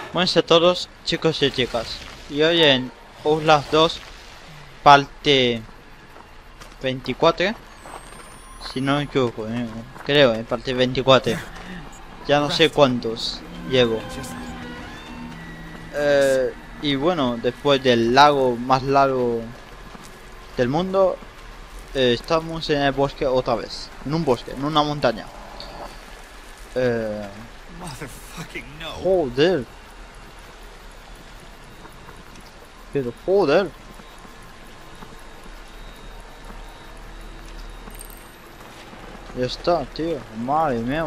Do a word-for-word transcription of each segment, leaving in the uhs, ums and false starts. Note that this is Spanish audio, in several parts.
Buenas a todos, chicos y chicas. Y hoy en Outlast dos, parte veinticuatro. Si no me equivoco, eh, creo, en parte veinticuatro. Ya no sé cuántos llevo. Eh, y bueno, después del lago más largo del mundo, eh, estamos en el bosque otra vez. En un bosque, en una montaña. Eh, joder. Pero joder. Ya está, tío. Madre mía.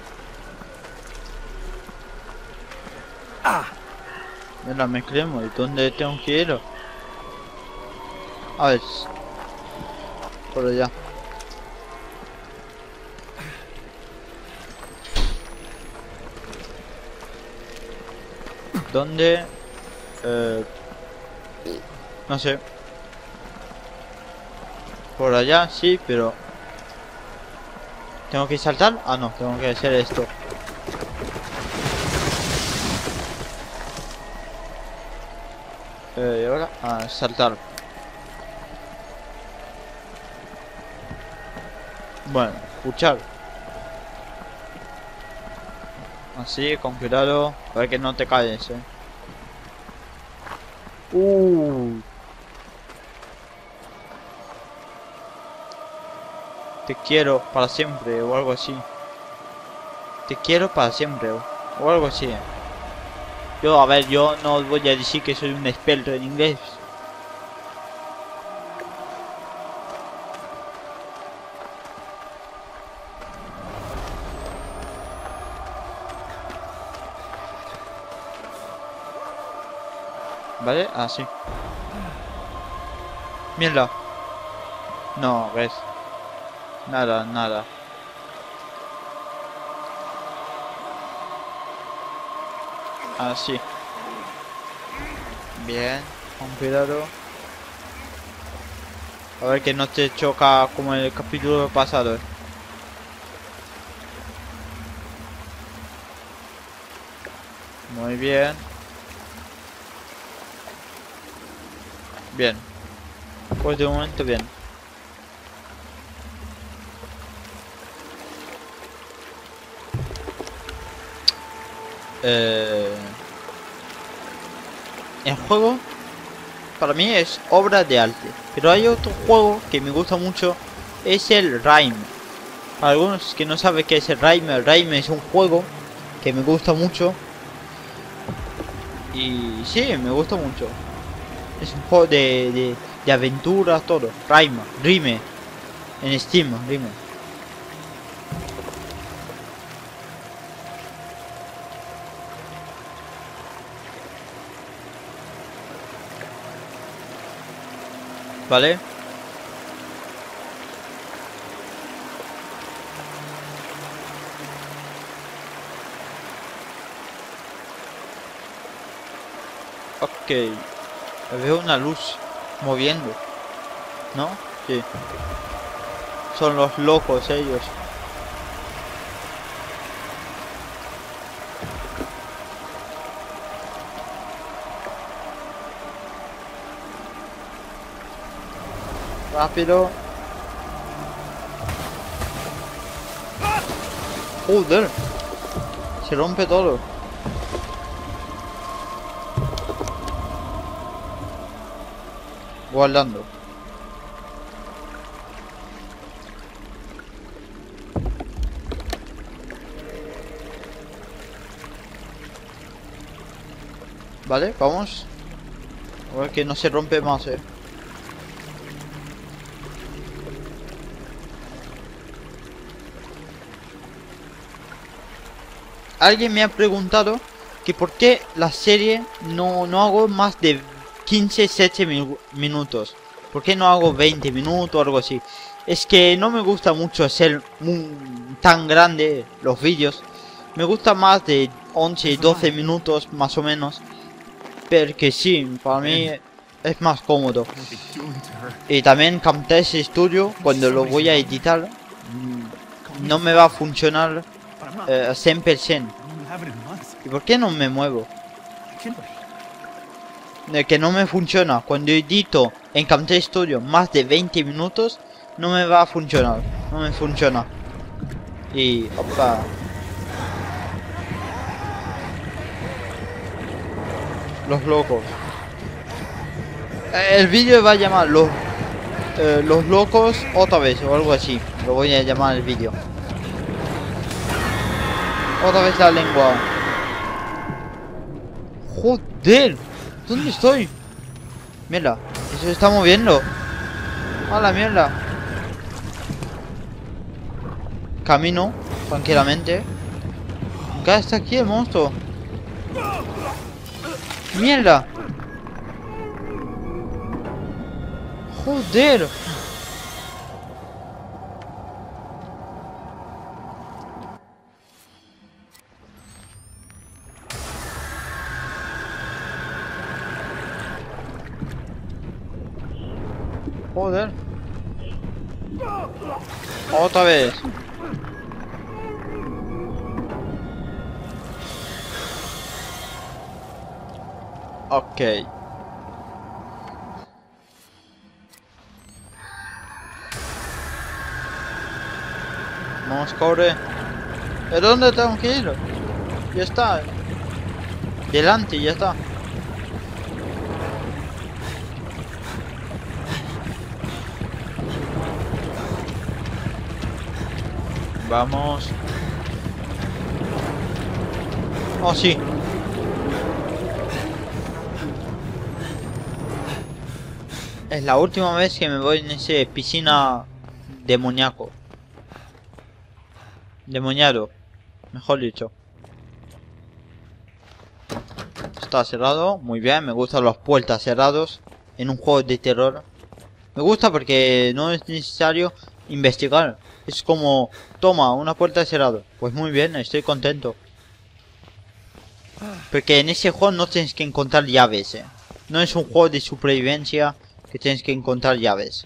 Ah. Mira, me cremo. ¿Y dónde tengo que ir? A ver. Por allá. ¿Dónde? Eh, no sé. Por allá, sí, pero... ¿Tengo que saltar? Ah, no, tengo que hacer esto. Eh, y ahora, a saltar. Bueno, escuchar. Así, con cuidado. A ver que no te caes, eh. Uh. Te quiero para siempre o algo así. Te quiero para siempre o, o algo así. Yo, a ver, yo no os voy a decir que soy un experto en inglés. ¿Vale? Así. Mierda. No, ves. Nada, nada. Así. Bien, con cuidado. A ver que no te choca como en el capítulo pasado. Muy bien. Bien. Pues de momento bien. Eh... El juego para mí es obra de arte, pero hay otro juego que me gusta mucho, es el Rime. Para algunos que no saben qué es el Rime, el Rime es un juego que me gusta mucho. Y sí, me gusta mucho. Es un juego de, de, de aventuras, todo. Rime, Rime. En Steam, Rime. ¿Vale? Ok. Veo una luz moviendo. ¿No? Sí. Son los locos ellos. Rápido. Joder. Se rompe todo. Guardando. Vale, vamos. A ver que no se rompe más, eh. Alguien me ha preguntado que por qué la serie no, no hago más de quince, diecisiete mi minutos. ¿Por qué no hago veinte minutos o algo así? Es que no me gusta mucho hacer muy, tan grande los vídeos. Me gusta más de once, doce minutos más o menos. Porque sí, para mí es más cómodo. Y también Camtasia Studio, cuando lo voy a editar, no me va a funcionar eh, cien por ciento. ¿Y por qué no me muevo? De que no me funciona. Cuando edito en Camtasia Studio más de veinte minutos, no me va a funcionar. No me funciona. Y... opa. Los locos. El vídeo va a llamar los, eh, los locos otra vez o algo así. Lo voy a llamar el vídeo. Otra vez la lengua. Joder. ¿Dónde estoy? Mierda. Eso se está moviendo. A la mierda. Camino tranquilamente. Acá está aquí el monstruo. Mierda. Joder. Joder. Otra vez. Ok. Vamos, corre. ¿De dónde tengo que ir? Ya está. Delante, ya está. Vamos. Oh, sí. Es la última vez que me voy en ese piscina demoníaco. Demoniado, mejor dicho. Está cerrado, muy bien, me gustan las puertas cerradas en un juego de terror. Me gusta porque no es necesario investigar. Es como, toma, una puerta cerrada. Pues muy bien, estoy contento. Porque en ese juego no tienes que encontrar llaves, eh. No es un juego de supervivencia que tienes que encontrar llaves.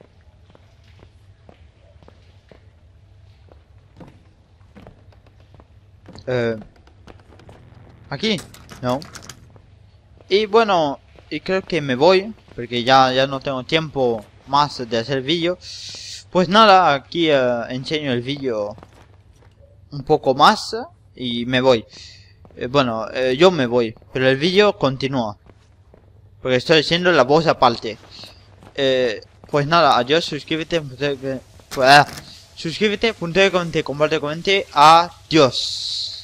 Eh, ¿Aquí? No. Y bueno, y creo que me voy, porque ya, ya no tengo tiempo más de hacer vídeo. Pues nada, aquí eh, enseño el vídeo un poco más y me voy. Eh, bueno, eh, yo me voy, pero el vídeo continúa. Porque estoy haciendo la voz aparte. Eh, pues nada, adiós, suscríbete, pues, ah, suscríbete, punto de comente, comparte, comente, adiós.